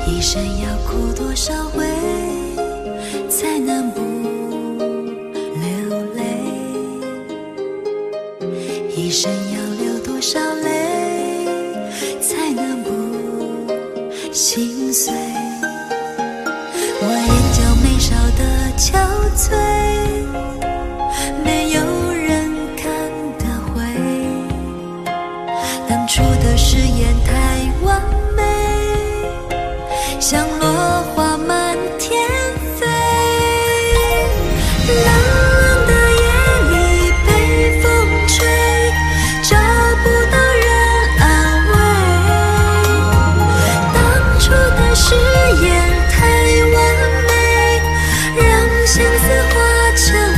一生要哭多少回，才能不流泪？一生要流多少泪，才能不心碎？我眼角眉梢的憔悴，没有人看得回。当初的誓言太完美，像落花满天飞。冷冷的夜里被风吹，找不到人安慰。当初的誓言太完美，让相思化成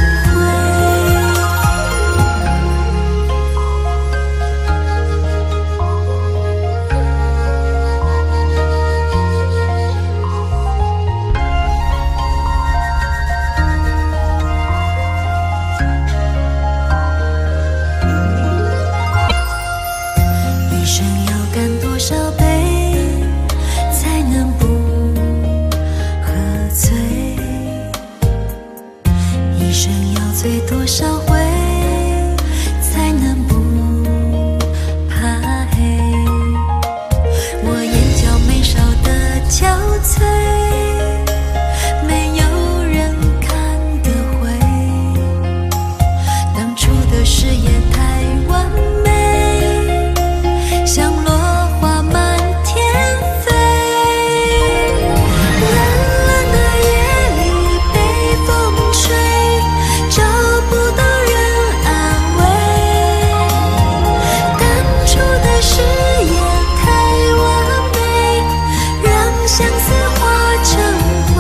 醉多少回，才能不怕黑？我眼角眉梢的憔悴，没有人看得回。当初的誓言太完美，像落花满天飞。冷冷的夜里被风吹，找不到人安慰。当初的誓言太完美，让相思化成灰。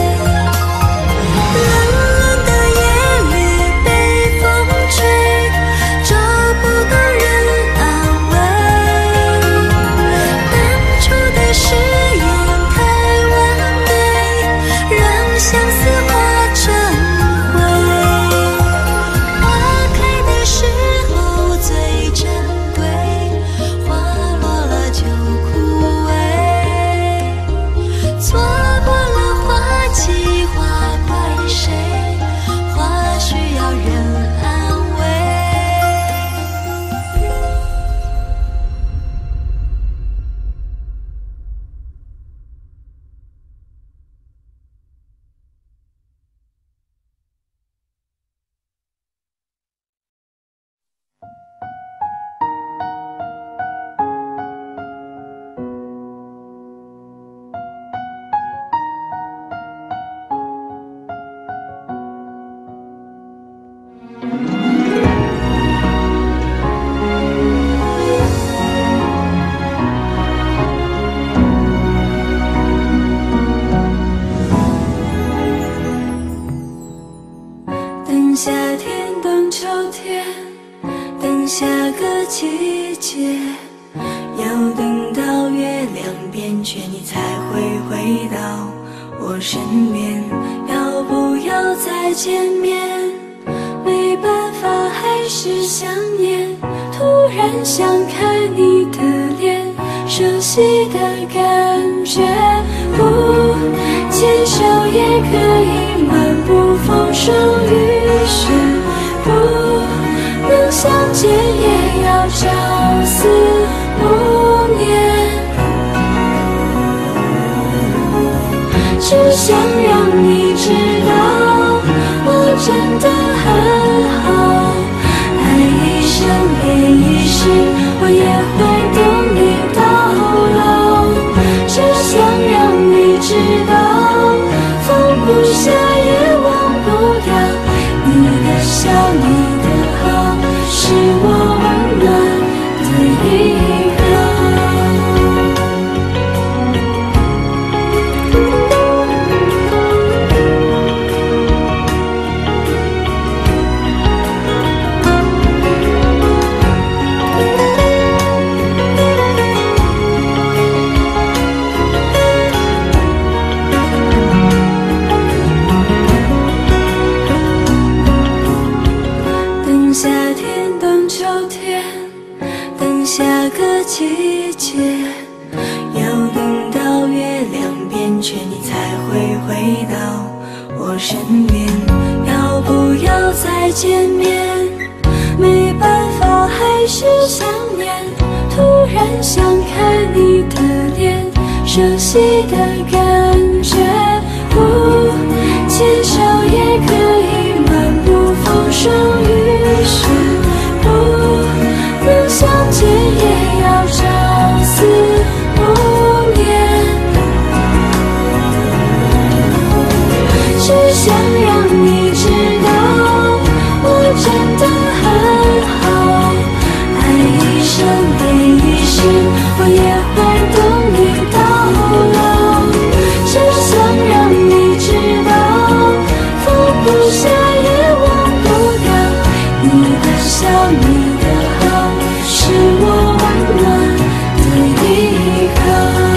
冷冷的夜里被风吹，找不到人安慰。当初的誓言太完美，让相思化成夏天，等秋天，等下个季节，要等到月亮变缺，你才会回到我身边。要不要再见面？没办法，还是想念。突然想看你的脸，熟悉的感觉。不牵手也可以漫步风霜雨雪，不能相见也要朝思暮念。只想让你知道，我真的很好，爱一生恋一世，我也会等你到老。只想让你知道，放不下也忘不掉，你的笑你的好，是我温暖的依靠。下个季节，要等到月亮身边，要不要再见面？没办法，还是想念。突然想看你的脸，熟悉的感觉。牵手也可以漫步风霜雨雪。能相见也要朝思暮念。只想让你知道，我真的很好，爱一生恋一世，我也会等你到老。只想让你知道，放不下也忘不掉，你的笑你的好，是我温暖的依靠。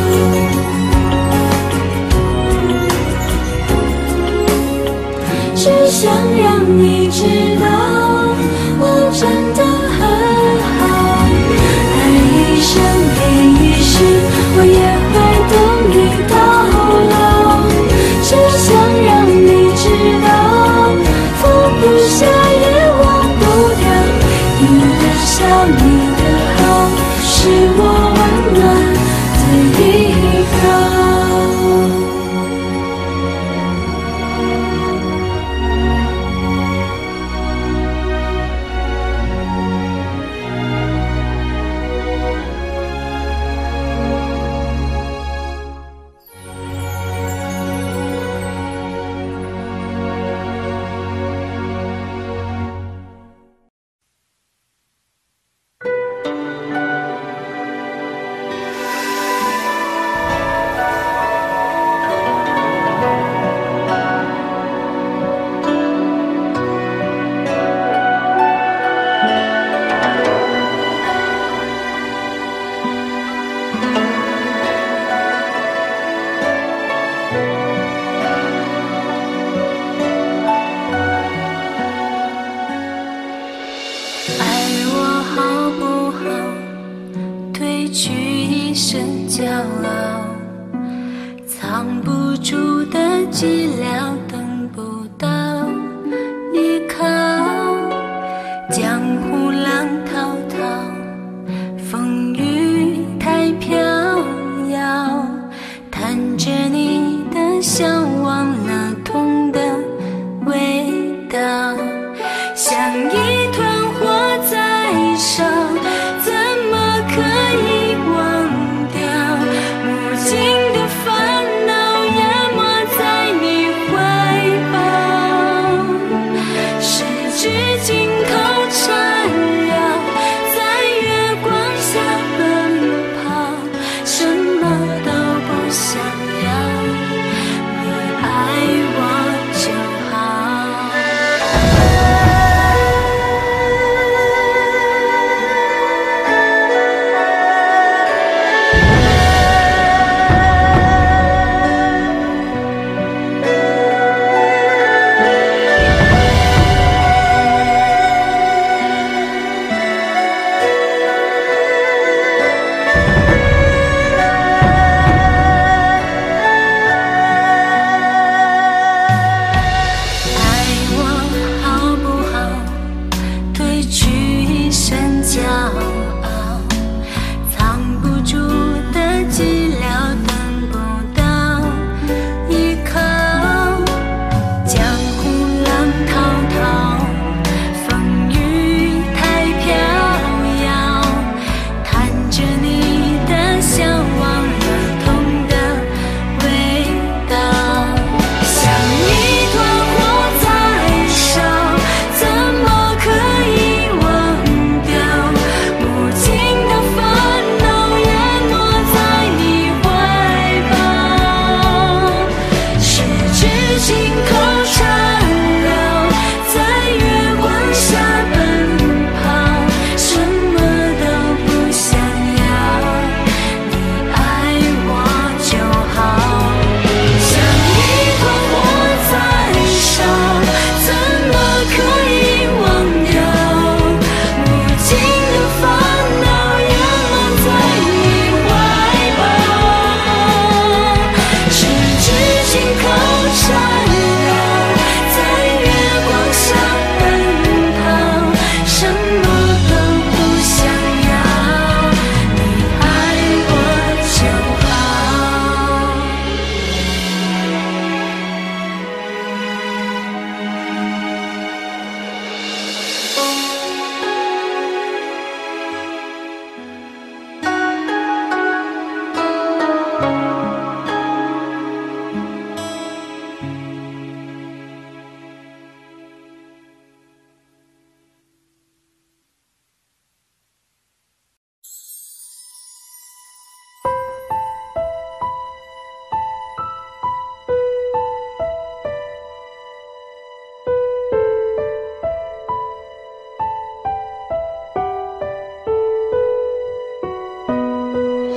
只想让你知道，我真的很好，爱一生恋一世，我也会等你到老。只想让你知道，放不下也忘不掉，你的笑你的好，是我温暖的依靠。 想要，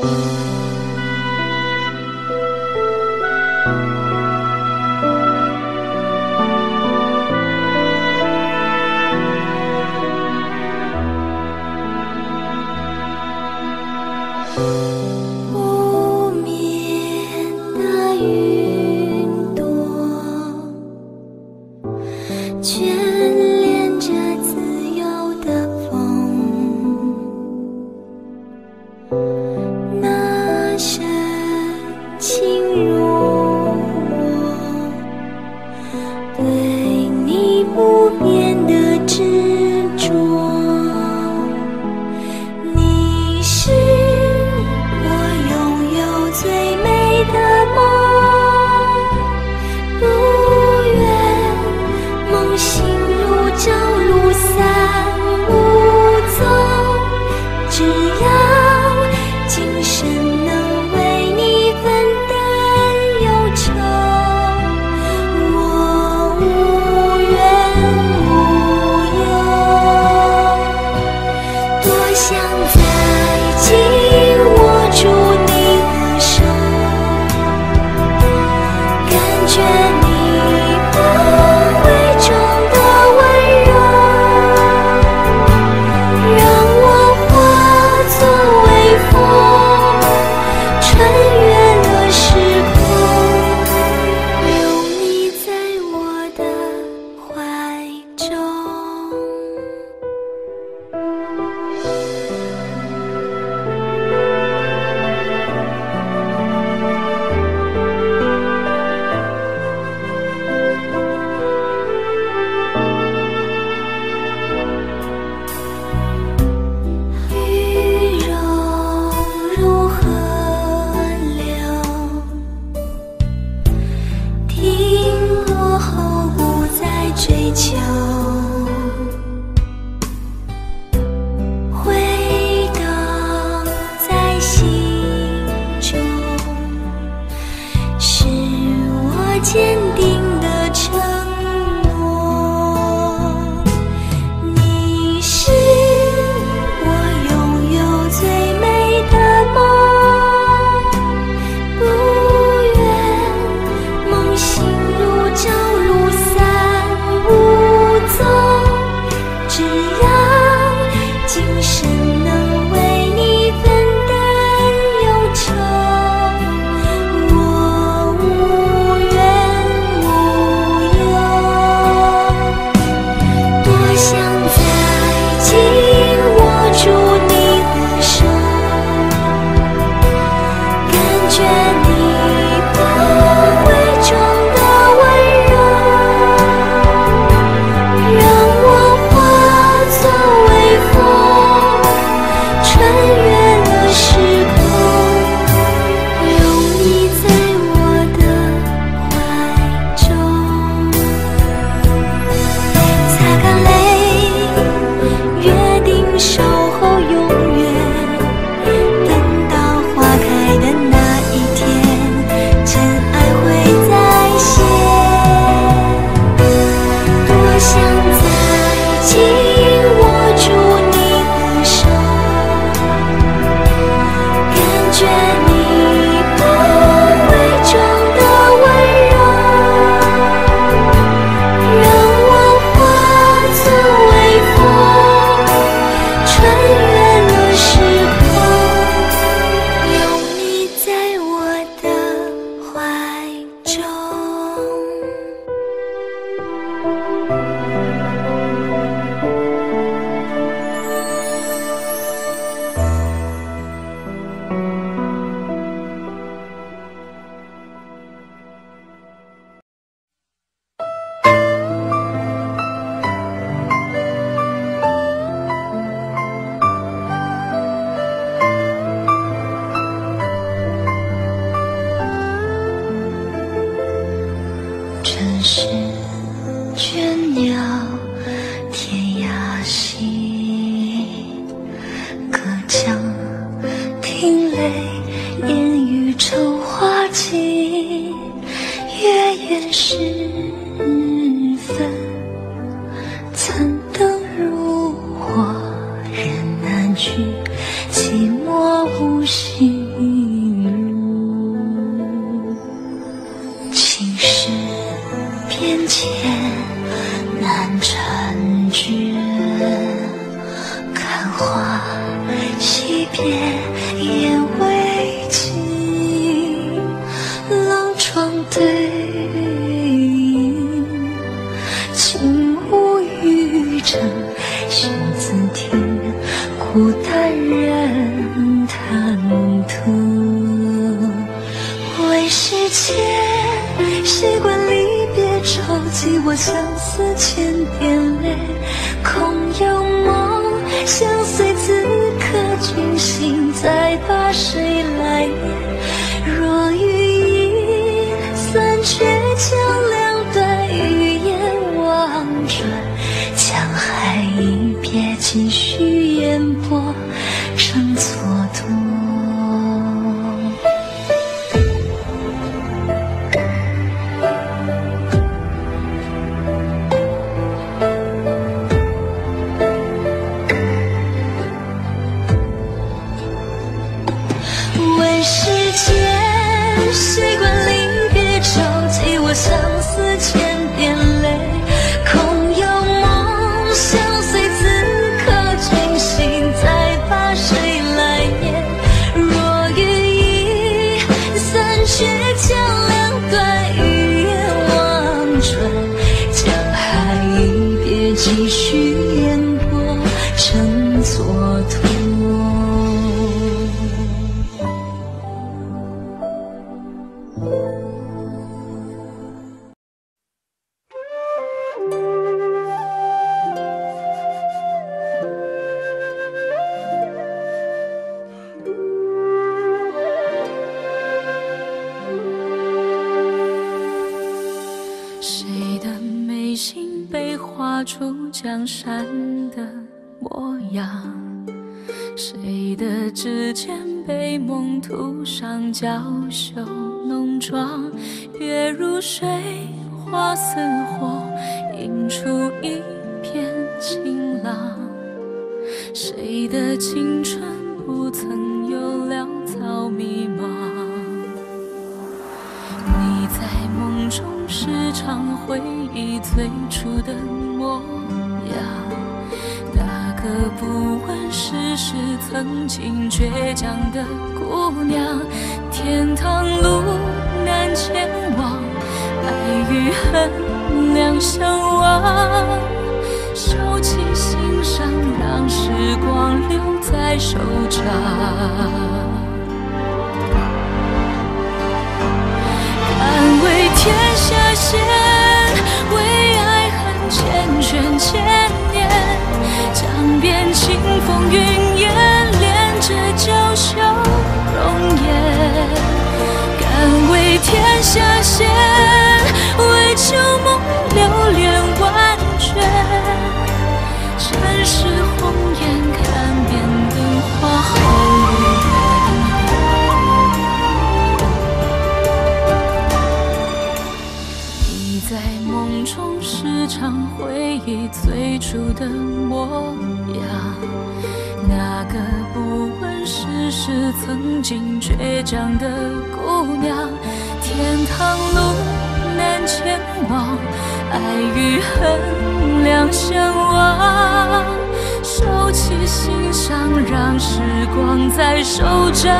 去，寂寞无绪。 相思千点泪，空有梦相随，此刻君心再把谁来念？若语已散却，将两段语言望转，江海一别，继续烟波成蹉跎。问世间谁管离别愁，寄我相思千点泪，空有梦相随，此刻君心再把谁来念？若语已散却，将两段语言望穿，江海一别，继续烟波成蹉跎。谁的眉心被画出江山的模样？谁的指尖被梦涂上娇羞浓妆？月如水，花似火，映出一片晴朗。谁的青春不曾有潦草迷茫？你在梦中时常回忆最初的模样，那个不问世事曾经倔强的姑娘。天堂路难前往，爱与恨两相望，收起心伤，让时光留在手掌。敢为天下先，为爱恨缱绻千年，将遍清风云烟，恋着娇羞容颜。敢为天下先，为旧梦流连万卷，尘世红颜，看遍灯花后月圆。你在梦中时常回忆最初的模样，那个不问世事曾经倔强的姑娘。天堂路难前往，爱与恨两相望，收起心伤，让时光在手掌。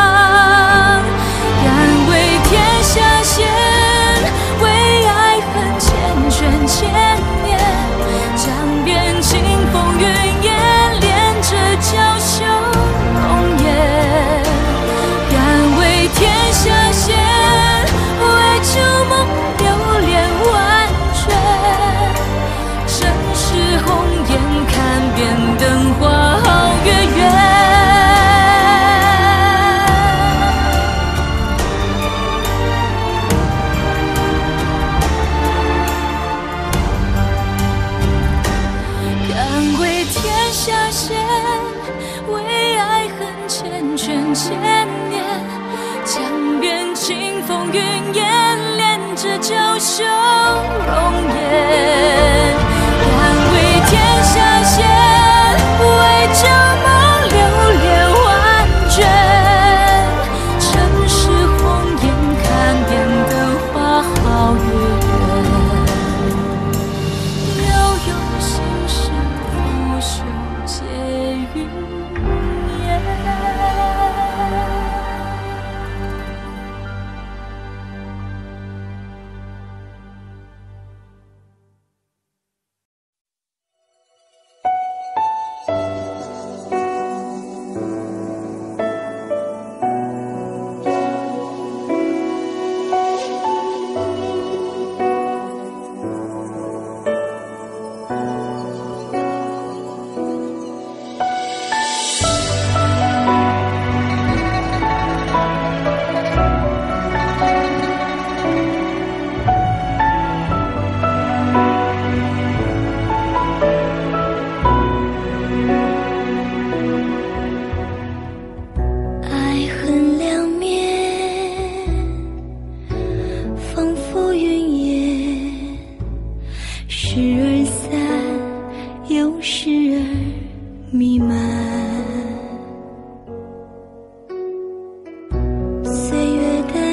敢为天下先，为爱恨缱绻千年，将遍清风云烟，恋着娇羞容颜。敢为天下先，为旧梦流连万卷，尘世红颜，看遍灯花好月圆。敢为天下先，为爱恨缱绻千年，将遍清风云烟，恋着娇羞容颜。敢为天下先，为旧梦流连万卷，尘世红颜，看遍灯花好月圆。悠悠心事，拂袖皆云烟。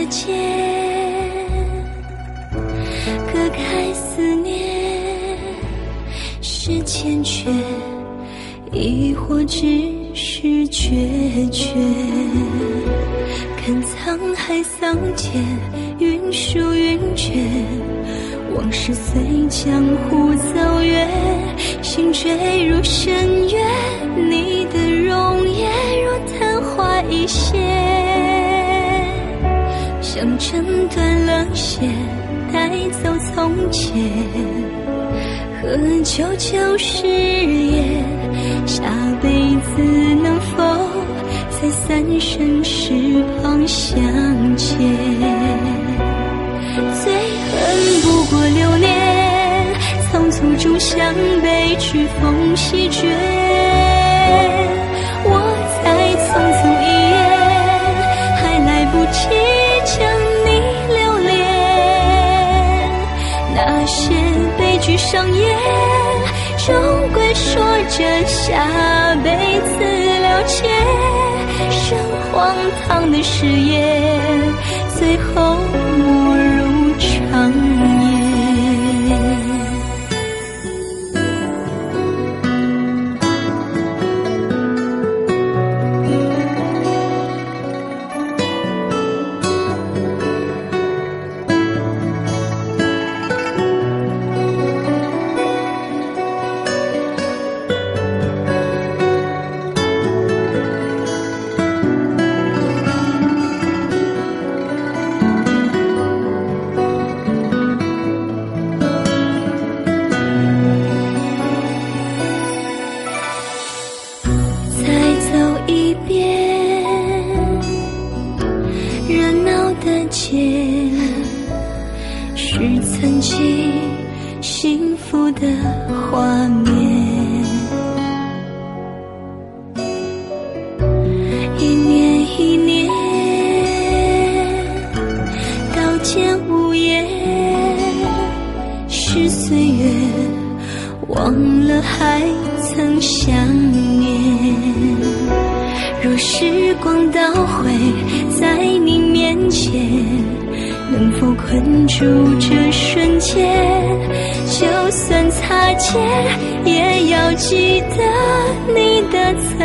间，隔开思念，是欠缺，亦或只是决绝。看沧海桑田，云舒云卷，往事随江湖走远，心坠入深渊。你的容颜如昙花一现，像斩断了线，带走从前。和久久誓言，下辈子能否在三生石旁相见？最恨不过流年，仓促中向悲剧风席卷。我才匆匆一眼，还来不及将你留恋。那些悲剧上演，终归说着下辈子了解。生荒唐的誓言，最后没入长夜。是曾经幸福的画面，一年一年刀剑无言，是岁月忘了还曾想念。若时光倒回，在你面前，能否困住这瞬间？就算擦肩，也要记得你的侧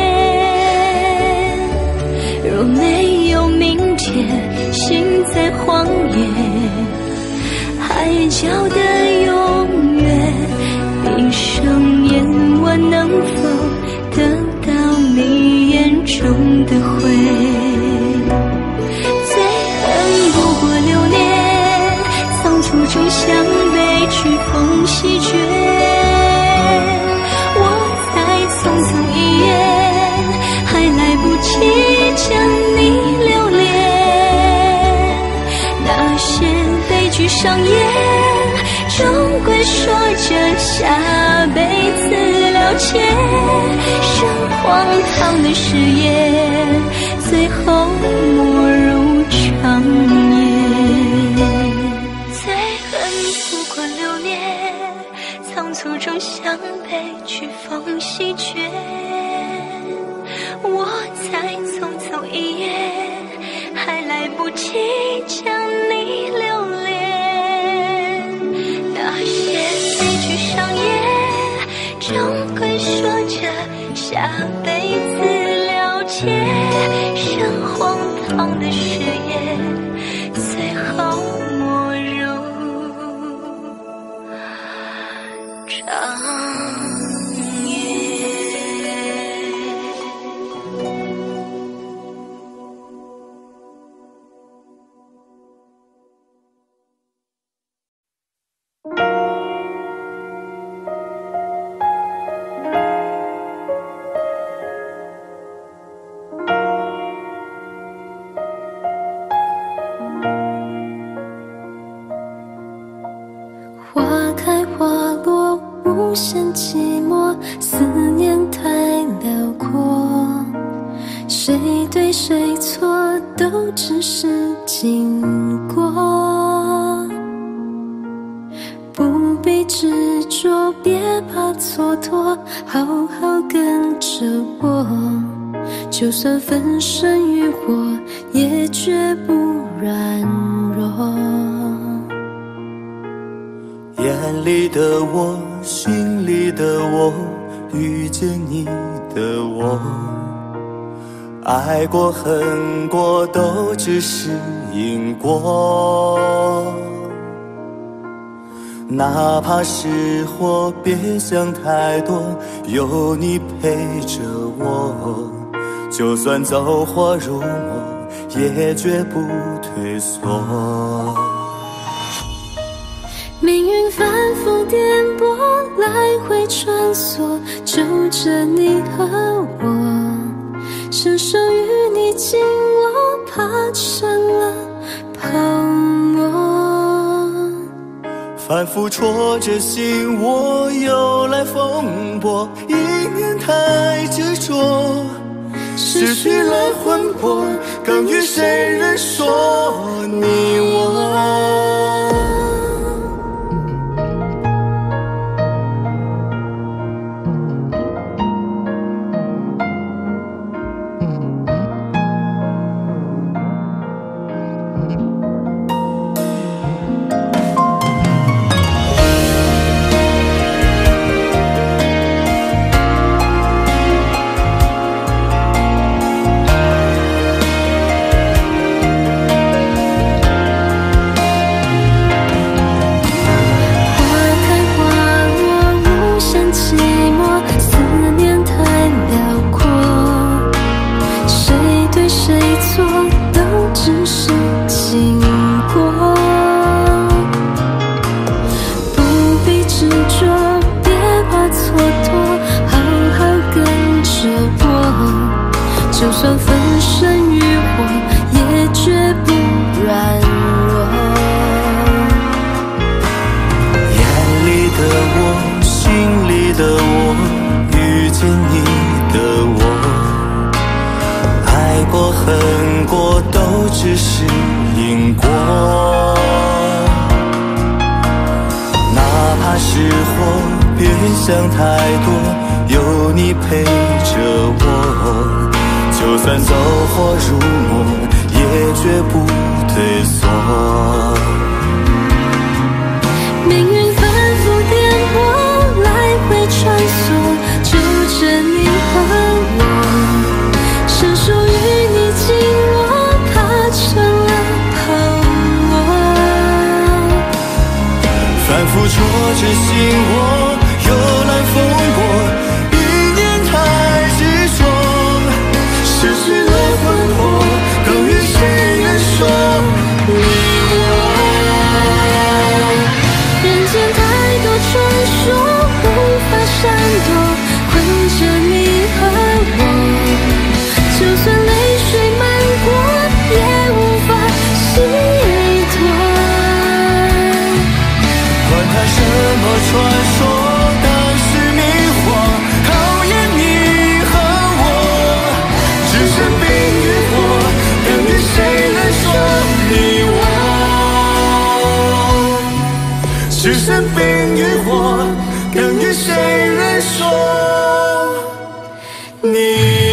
脸。若没有明天，心在荒野，海角的永远，闭上眼，我能否得到你眼中的灰？中向悲剧风席卷，我才匆匆一眼，还来不及将你留恋。那些悲剧上演，终归说着下辈子了解。生荒唐的誓言，最后没入长夜。仓促中向悲剧风席卷，我才匆匆一眼，还来不及将你留恋。那些悲剧上演，终归说着下辈子了解。生荒唐的誓言，最后没入花开花落，无限寂寞，思念太辽阔，谁对谁错都只是经过，不必执着，别怕蹉跎，好好跟着我，就算粉身于火，也绝不让的我，心里的我，遇见你的我，爱过恨过都只是因果。哪怕是火，别想太多，有你陪着我，就算走火入魔，也绝不退缩。 命运反复颠簸，来回穿梭，就着你和我，伸手与你紧握，怕成了泡沫。 反复戳着心窝，由来风波，一念太执着，失去了魂魄，更与谁人说你我。 就算粉身于火，也绝不软弱。 眼里的我，心里的我，遇见你的我，爱过恨过都只是因果。哪怕是火，别想太多，有你陪着我，就算走火入魔，也绝不退缩。 命运反复颠簸，来回穿梭，就着你和我，伸手与你紧握，怕成了泡沫。 反复戳着心窝，由来风波，一念太执着，失去了魂魄，更与谁人说你我。 人间太多传说，无法闪躲，困着你和我，就算泪水漫过，也无法洗脱。 管它什么传说，当时迷惑，考验你和我，只剩冰与火，更与谁人说你我。只剩冰与火，更与谁人说你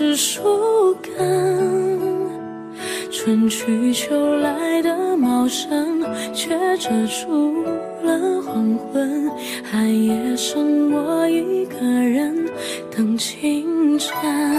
是树干。春去秋来的茂盛，却遮住了黄昏。寒夜剩我一个人等清晨。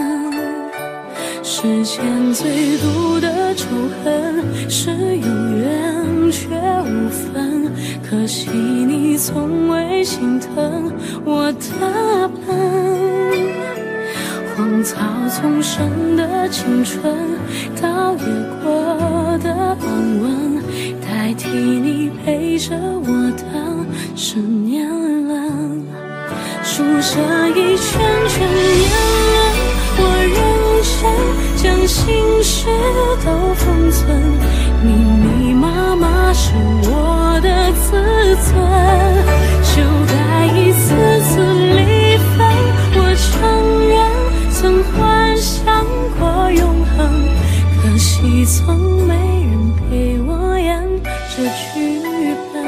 世间最毒的仇恨是有缘却无分，可惜你从未心疼我的笨。荒草丛生的青春，倒也过的安稳，代替你陪着我的是年轮。数着一圈圈年轮，我认真将心事都封存，密密麻麻是我的自尊。就该一次次离分，我承认曾幻想过永恒，可惜从没人陪我演这剧本。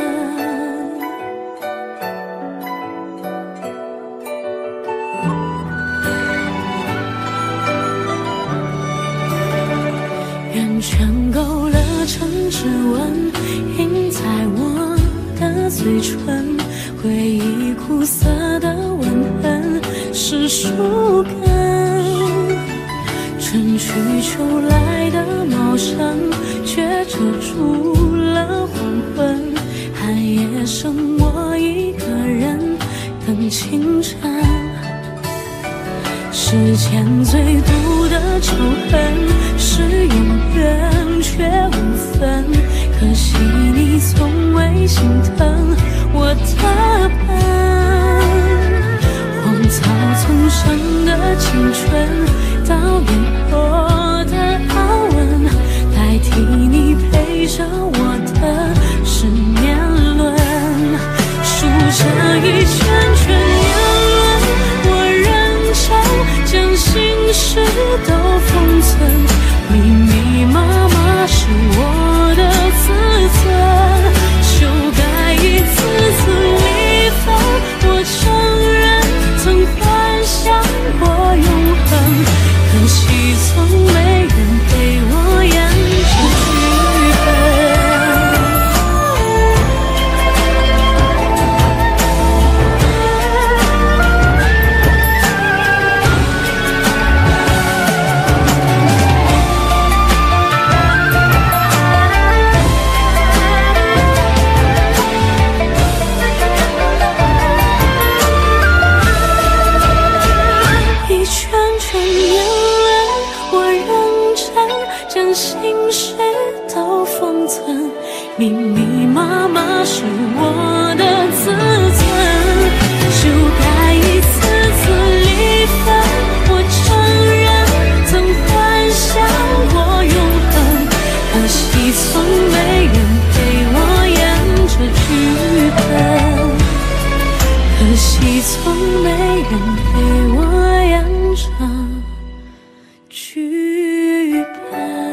圆圈勾了成指纹，印在我的嘴唇，回忆苦涩的吻痕是树根。春去秋来的茂盛，却遮住了黄昏。寒夜剩我一个人等清晨。世间最毒的仇恨是有缘却无分，可惜你从未心疼我的笨。荒草丛生的青春，倒也过的安稳，代替你陪着我的是年轮。数着一圈圈年轮，我认真将心事都封存，密密麻麻是我的自尊。就该一次次离分，我承认曾幻想过永恒，可惜从没人陪我演这剧本。一圈圈年轮，我认真将心事都封存，密密麻麻是我的自尊。就该一次次离分，我承认曾幻想过永恒，可惜从没人陪我演这剧本，可惜从没人陪我演这剧本。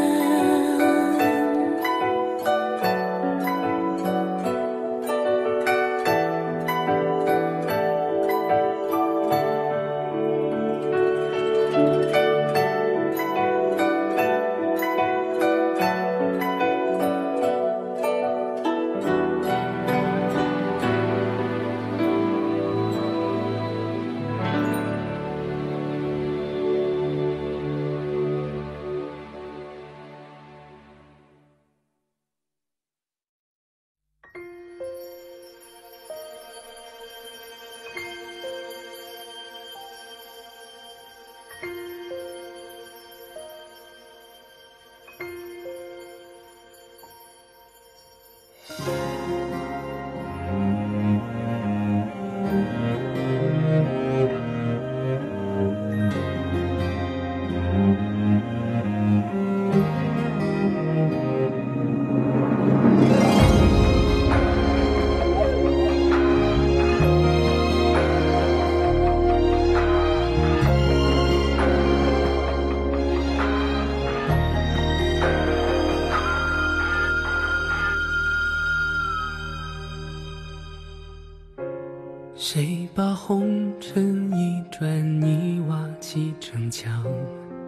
谁把红尘一砖一瓦砌成墙？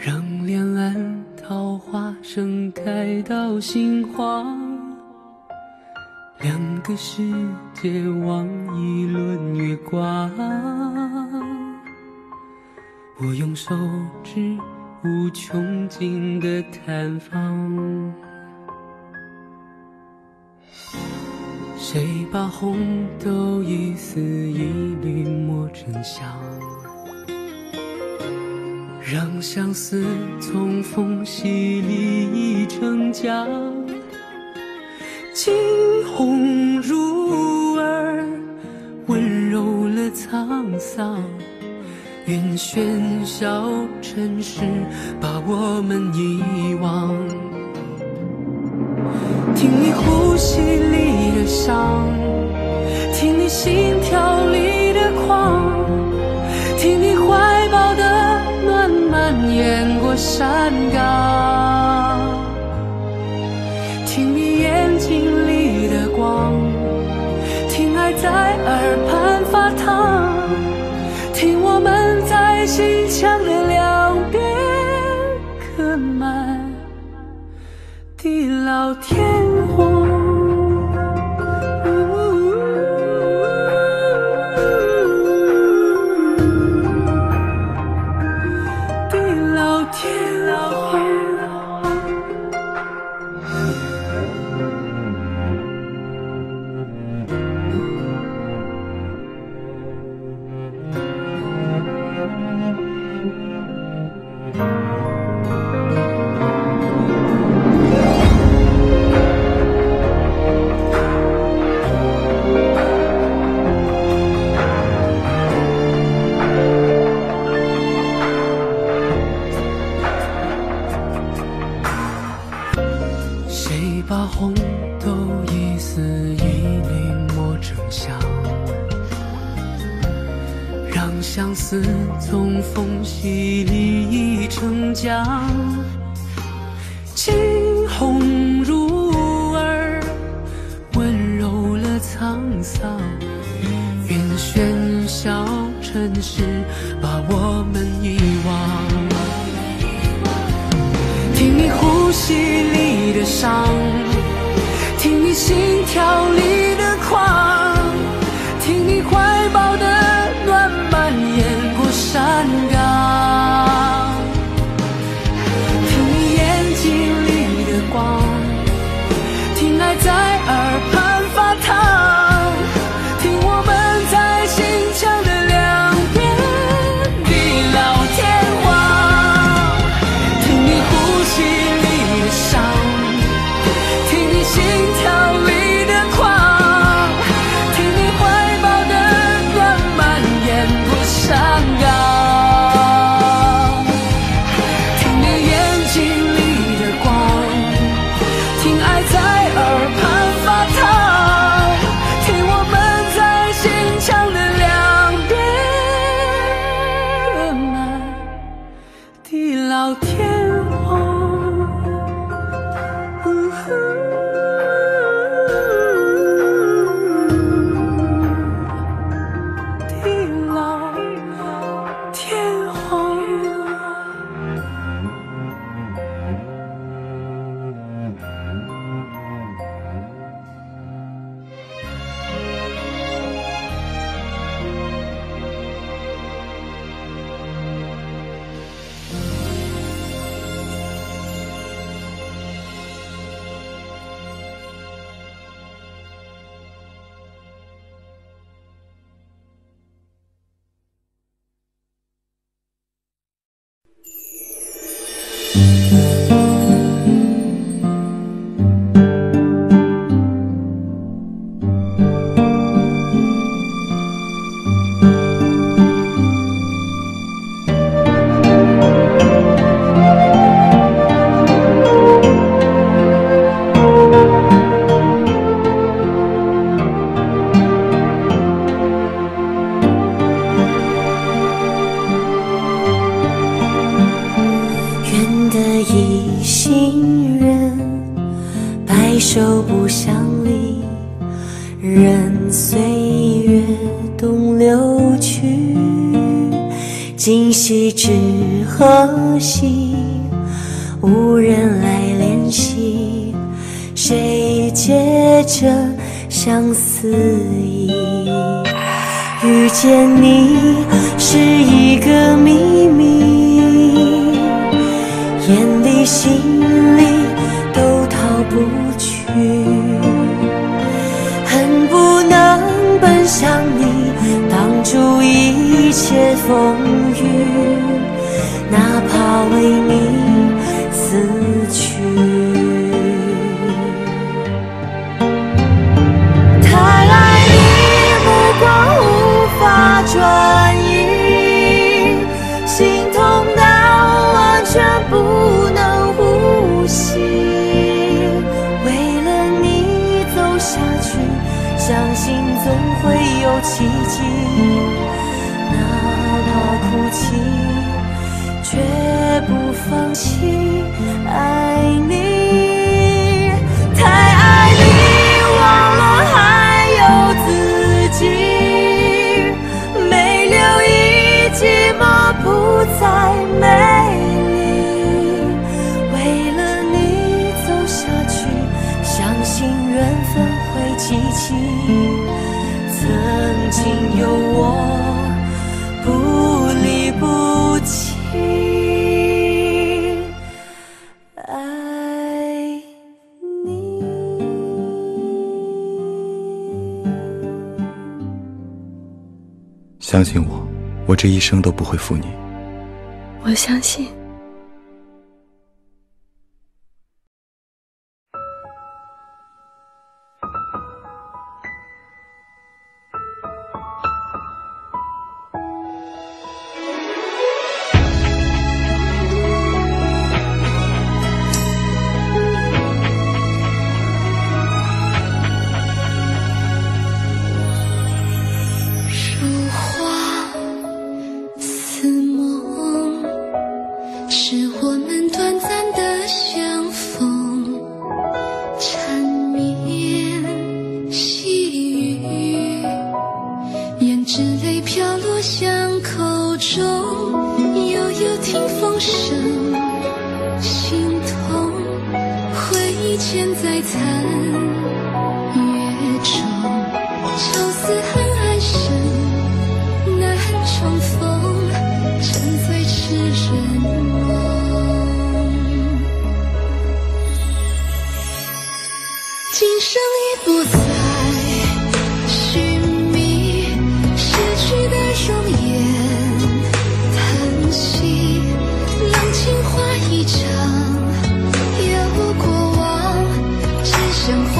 让莲岸桃花盛开到心慌，两个世界望一轮月光。我用手指无穷尽的探访，谁把红豆一丝一缕磨成香，让相思从缝隙里成浆。惊鸿入耳，温柔了沧桑，愿喧嚣尘世把我们遗忘。听你呼吸里的伤，听你心跳里的狂，听你怀抱的暖蔓延过山岗，听你眼睛里的光，听爱在耳畔发烫，听我们在心墙的两边刻满地老天荒。把红豆一丝一缕磨成香，让相思从缝隙里成浆。惊鸿入耳，温柔了沧桑，愿喧嚣尘世把我们遗忘。听你呼吸里的伤，听你心跳里的狂，听你怀抱的暖蔓延过山岗，听你眼睛里的光，听爱在耳畔发烫，听我们在心墙的两边地老天荒，听你呼吸里的伤，听你心跳里的狂，听你怀抱的暖蔓延过山岗，听你眼睛里的光，听爱在耳畔发烫，听我们在心墙的两边刻满地老天荒。 手不相离，任岁月东流去， 今夕知何夕，无人来怜惜，谁解这相思意？遇见你是一个秘密，眼里心里都逃不去，恨不能奔向你，挡住一切风雨，哪怕为你死去。太爱你，目光无法转移，心痛到完全不能呼吸。为了你走下去，相信总会有奇迹。哪怕哭泣，绝不放弃爱你。太爱你，忘了还有自己，没留意寂寞不再美丽。为了你走下去，相信缘分会记起，曾经有我不离不弃。爱你。 相信我，我这一生都不会负你。 我相信。 有过往，只剩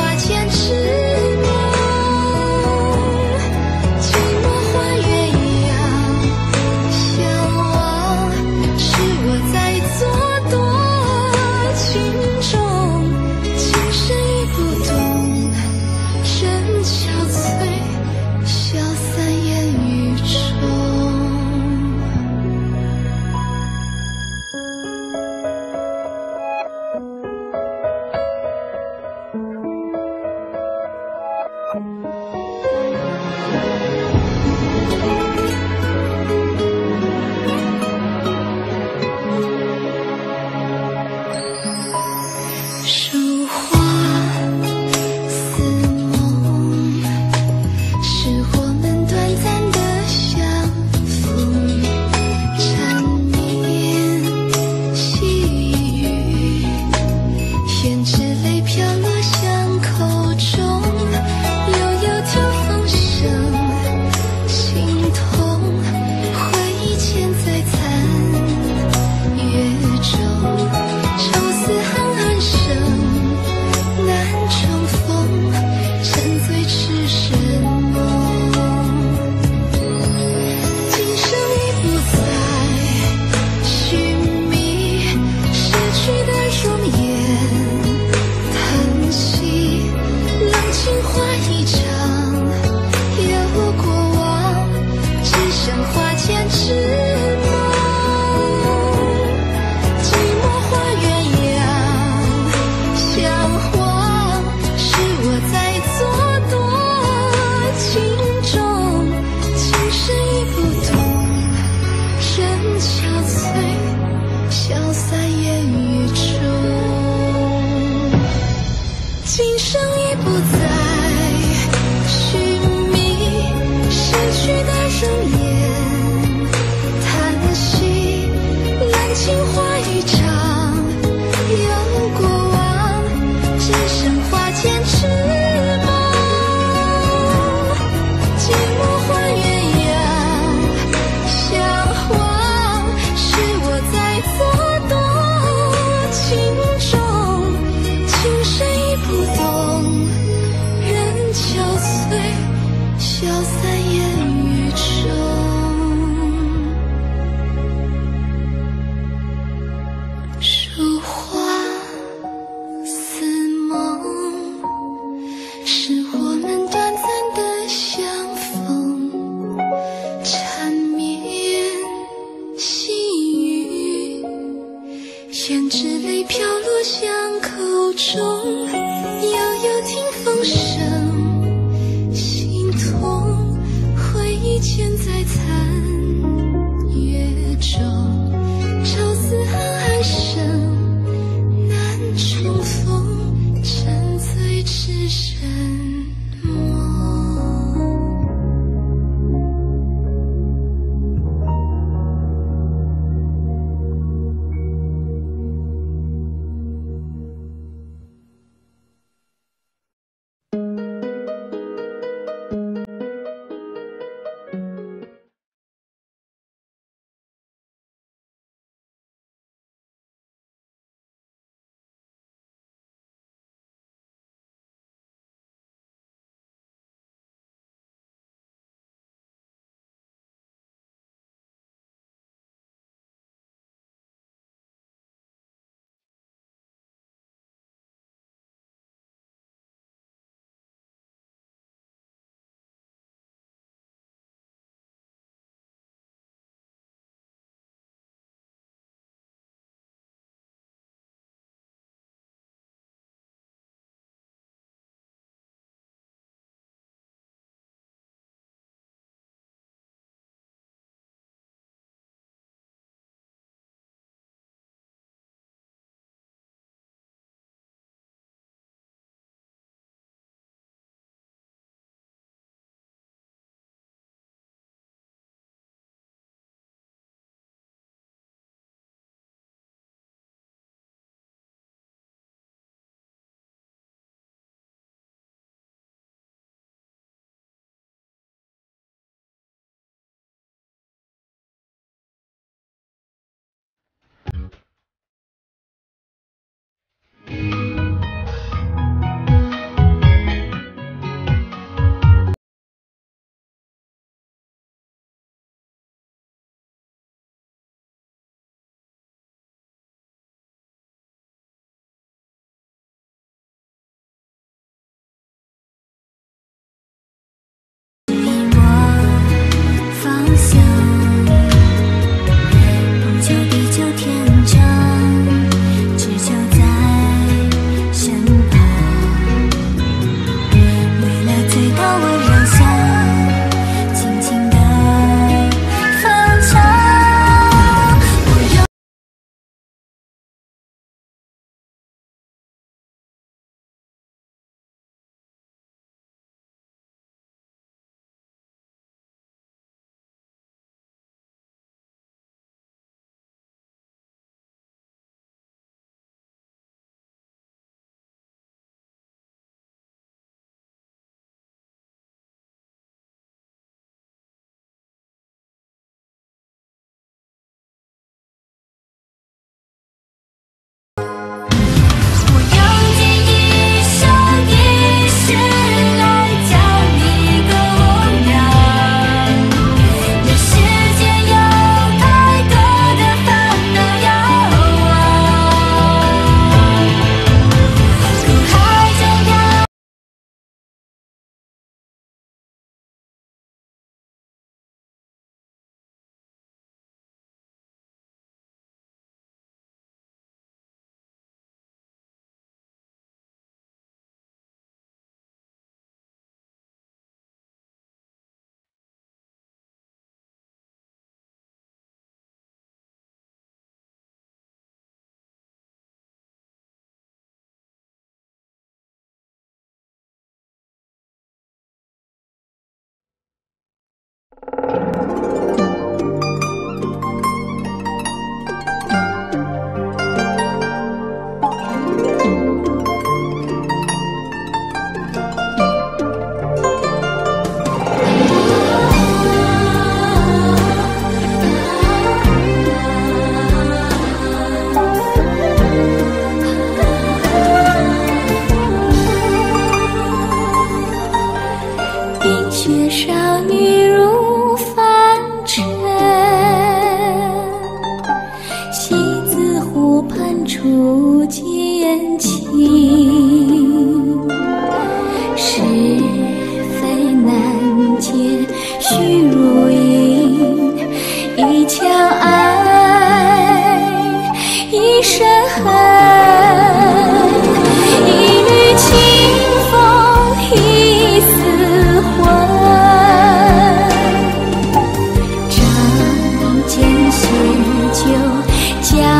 胭脂泪飘落巷口中，悠悠听风声，心痛，回忆嵌在残月中，愁思暗暗生，难重逢，沉醉痴神。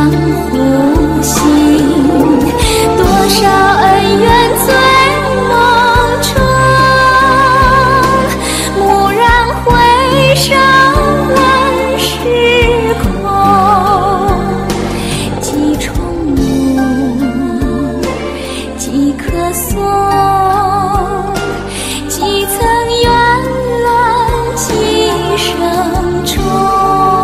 呼吸，多少恩怨醉梦中，蓦然回首，万事空。几重梦，几棵松，几层缘乱，几生衷。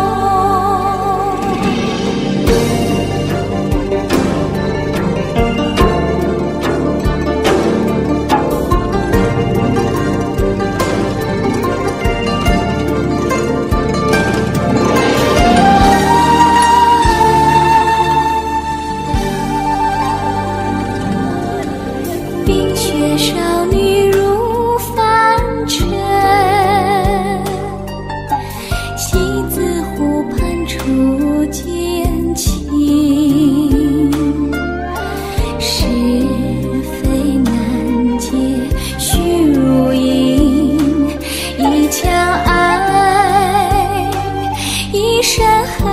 冰雪少女入凡尘，西子湖畔初见情。是非难解须如影，一腔爱一身恨，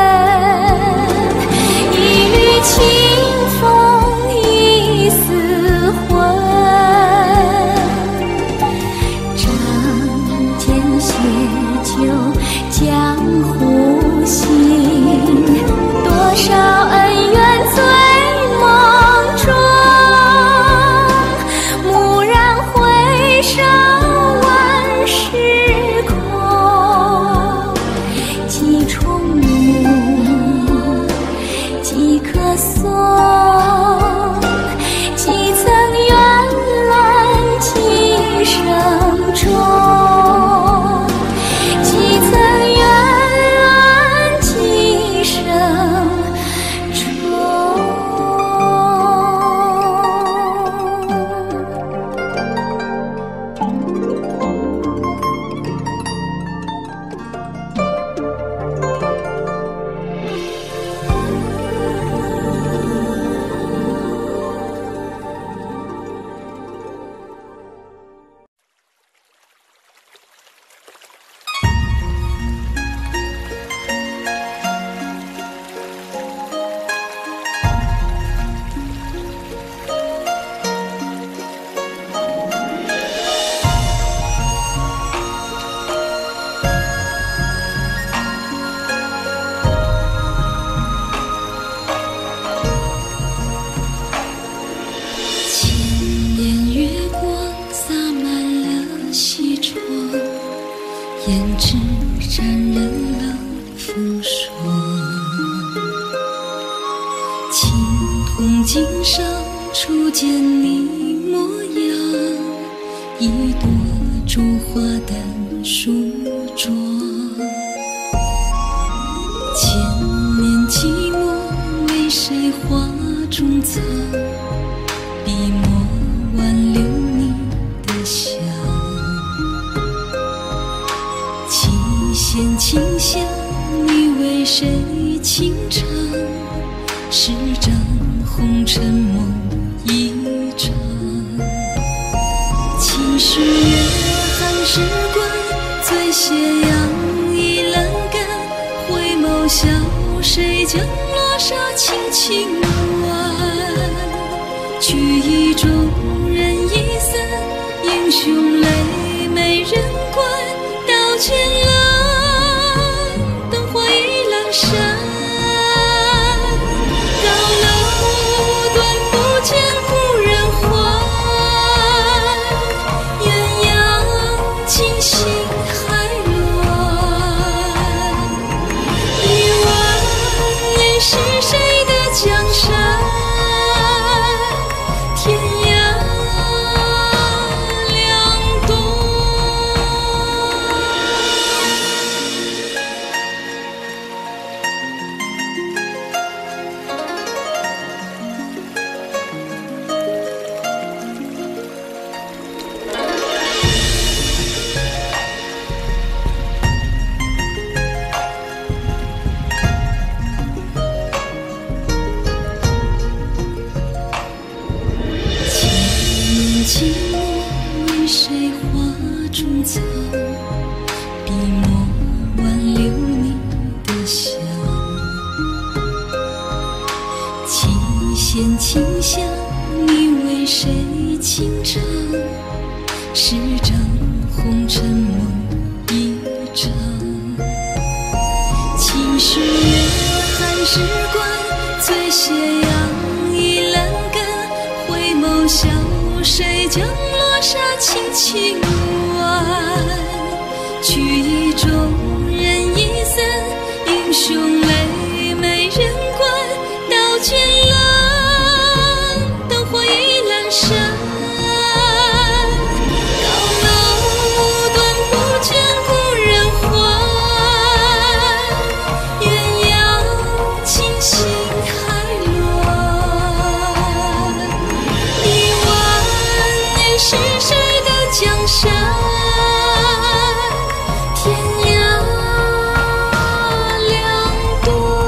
一缕清风一丝魂。仗剑写就江湖行，多少恩怨醉梦中，蓦然回首，万事空。几重梦，几棵松，几层缘乱，几生衷。几层缘乱，几生千年月光洒满了西窗，胭脂沾染了风霜。青铜镜上初见你模样，一朵烛花淡梳妆。千年寂寞为谁画中藏，笔墨挽留你的香。七弦清香，你为谁轻唱？十丈红尘梦一场。七十月寒士关，醉斜阳倚栏杆。回眸笑谁将罗纱轻轻挽？曲意中人已散，英雄泪没人管。刀剑冷，灯火已阑珊。高楼断不见故人还，鸳鸯惊醒还乱。一问你是谁的江山？天涯两端。 弦轻响，你为谁倾城？是场红尘梦一场。情绪越寒时光，醉斜阳已阑干。回眸笑，谁将落沙轻轻挽？曲意中人已散，英雄泪没人管。刀剑冷，灯火已阑珊。高楼断不见故人还，鸳鸯琴心还乱。一万年是谁的江山？天涯两端。